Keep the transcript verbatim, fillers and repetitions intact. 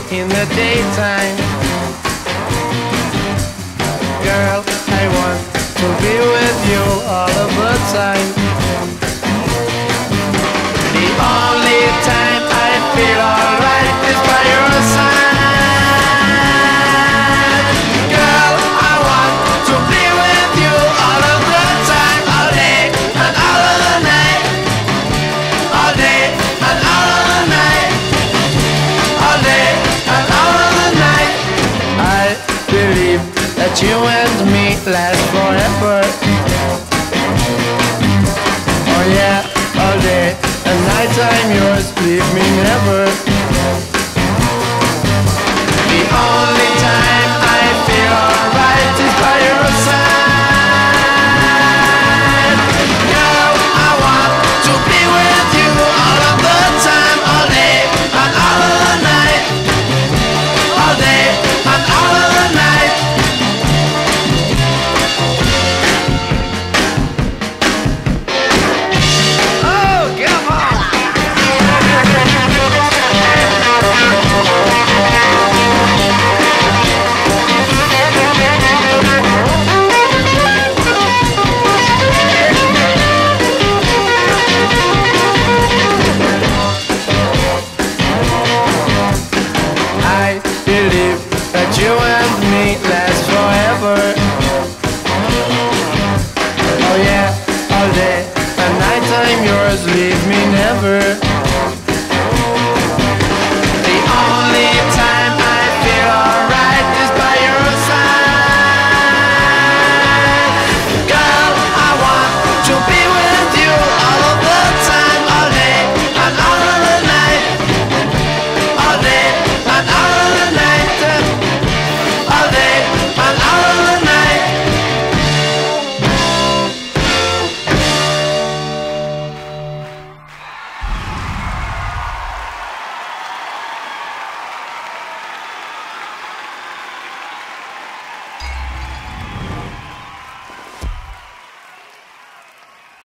in the daytime. Girl, I want to be with you all of the time. The only time I feel alright is by your side. Girl, I want to be with you all of the time, all day and all of the night, all day and all of the night, all day and all of the night. I believe that you and me last forever. Oh yeah, all day and night I'm yours, leave me never. The only time